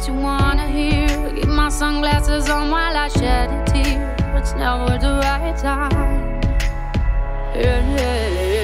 what you wanna hear. Keep my sunglasses on while I shed a tear. It's never the right time. Yeah, yeah, yeah.